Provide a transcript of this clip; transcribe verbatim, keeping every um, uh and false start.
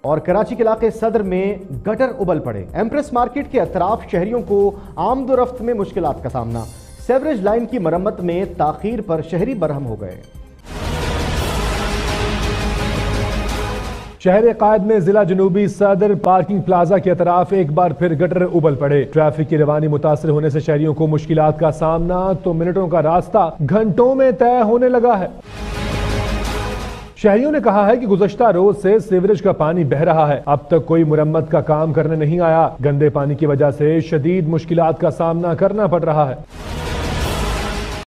और कराची के इलाके सदर में गटर उबल पड़े। एम्प्रेस मार्केट के अतराफ शहरियों को आमदोरफ्त में मुश्किलात का सामना। सेवरेज लाइन की मरम्मत में ताखीर पर शहरी बरहम हो गए। शहर कायद में जिला जनूबी सदर पार्किंग प्लाजा के अतराफ एक बार फिर गटर उबल पड़े। ट्रैफिक की रवानी मुतासर होने से शहरियों को मुश्किलात का सामना तो मिनटों का रास्ता घंटों में तय होने लगा है। शहरियों ने कहा है कि गुज़श्ता रोज से सीवरेज का पानी बह रहा है, अब तक कोई मुरम्मत का काम करने नहीं आया। गंदे पानी की वजह से शदीद मुश्किलात का सामना करना पड़ रहा है।